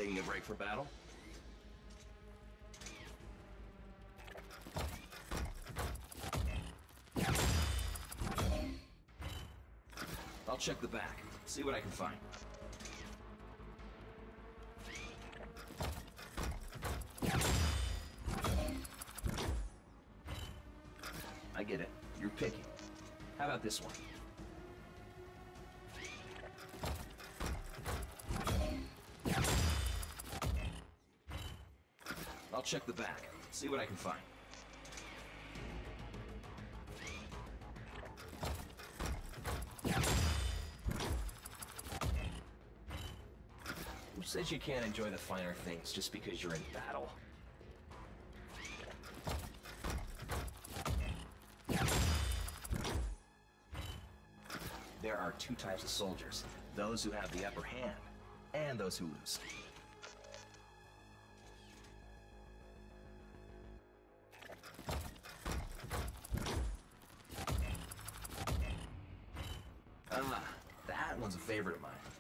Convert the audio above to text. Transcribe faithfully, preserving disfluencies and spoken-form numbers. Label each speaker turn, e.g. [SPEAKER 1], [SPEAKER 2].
[SPEAKER 1] Taking a break for battle? I'll check the back, see what I can find. I get it. You're picky. How about this one? I'll check the back, see what I can find. Who says you can't enjoy the finer things just because you're in battle? There are two types of soldiers, those who have the upper hand, and those who lose. Ah, that one's a favorite of mine.